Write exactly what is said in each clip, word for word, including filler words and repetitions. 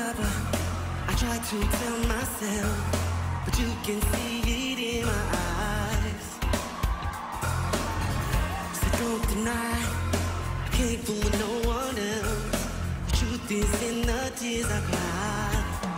lover. I try to tell myself, but you can see it in my eyes. So don't deny, I can't fool with no one else. The truth is in the tears I cry.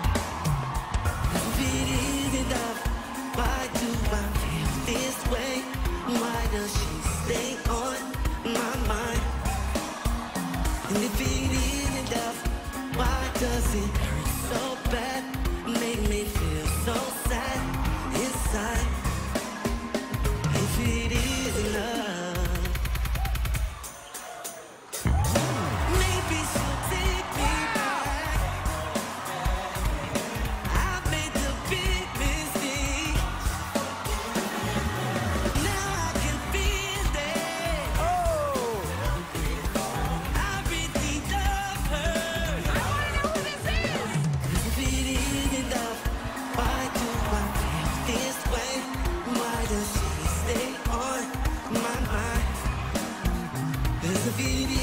If it isn't enough, why do I feel this way? Why does she stay on my mind? And if it isn't enough, why does it hurt so bad? Make me feel so sad inside. If it isn't enough, maybe she'll take me back. I made the big mistake. Now I can feel it. I really love her. I wanna know who this is. If it isn't enough, why do I feel this way? Why does she stay on my mind? 'Cause if it